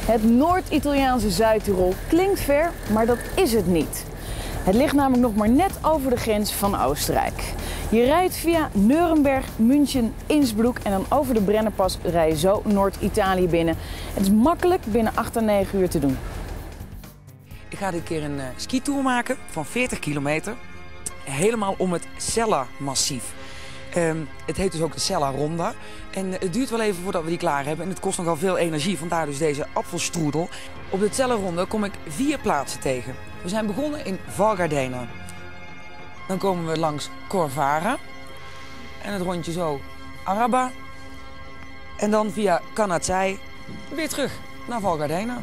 Het Noord-Italiaanse Zuid-Tirol klinkt ver, maar dat is het niet. Het ligt namelijk nog maar net over de grens van Oostenrijk. Je rijdt via Nuremberg, München, Innsbruck en dan over de Brennerpas rij je zo Noord-Italië binnen. Het is makkelijk binnen 8 à 9 uur te doen. Ik ga dit keer een skitour maken van 40 kilometer. Helemaal om het Sella-massief. Het heet dus ook de Sella Ronda. En het duurt wel even voordat we die klaar hebben. En het kost nogal veel energie, vandaar dus deze appelstroedel. Op de Sella Ronda kom ik 4 plaatsen tegen. We zijn begonnen in Val Gardena. Dan komen we langs Corvara. En het rondje zo Araba. En dan via Canazzei weer terug naar Val Gardena.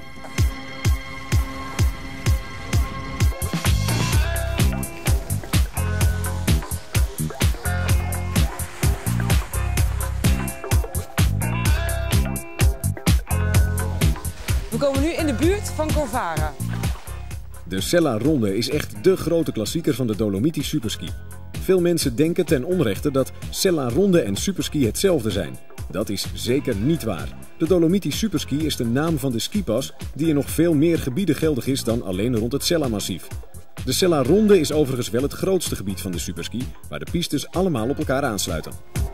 We komen nu in de buurt van Corvara. De Sella Ronde is echt dé grote klassieker van de Dolomiti Superski. Veel mensen denken ten onrechte dat Sella Ronde en superski hetzelfde zijn. Dat is zeker niet waar. De Dolomiti Superski is de naam van de skipas die in nog veel meer gebieden geldig is dan alleen rond het Sella-massief. De Sella Ronde is overigens wel het grootste gebied van de superski, waar de pistes allemaal op elkaar aansluiten.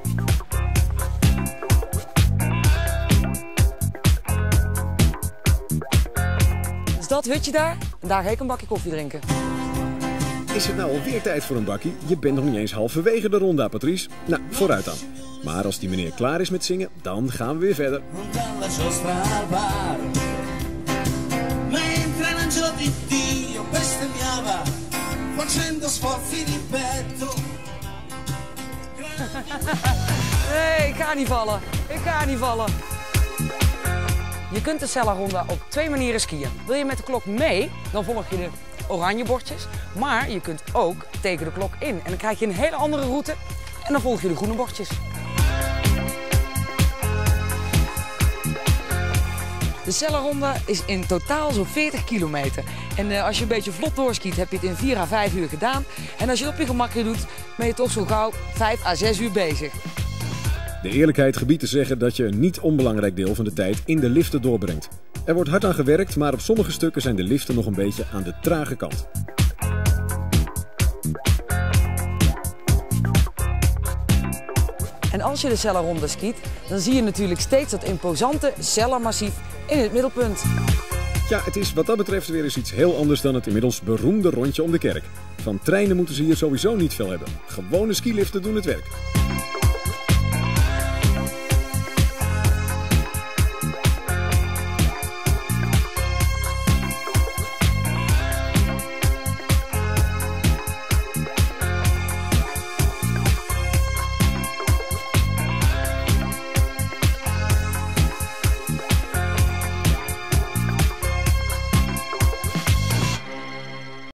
Dat hutje daar, en daar ga ik een bakje koffie drinken. Is het nou alweer tijd voor een bakkie? Je bent nog niet eens halverwege de ronda, Patrice. Nou, vooruit dan. Maar als die meneer klaar is met zingen, dan gaan we weer verder. Nee, ik ga niet vallen. Ik ga niet vallen. Je kunt de Sella Ronda op 2 manieren skiën. Wil je met de klok mee, dan volg je de oranje bordjes. Maar je kunt ook tegen de klok in. En dan krijg je een hele andere route en dan volg je de groene bordjes. De Sella Ronda is in totaal zo'n 40 kilometer. En als je een beetje vlot doorskiet, heb je het in 4 à 5 uur gedaan. En als je het op je gemakje doet, ben je toch zo gauw 5 à 6 uur bezig. De eerlijkheid gebiedt te zeggen dat je een niet onbelangrijk deel van de tijd in de liften doorbrengt. Er wordt hard aan gewerkt, maar op sommige stukken zijn de liften nog een beetje aan de trage kant. En als je de Sella Ronda skiet, dan zie je natuurlijk steeds dat imposante Sella-massief in het middelpunt. Ja, het is wat dat betreft weer eens iets heel anders dan het inmiddels beroemde rondje om de kerk. Van treinen moeten ze hier sowieso niet veel hebben. Gewone skiliften doen het werk.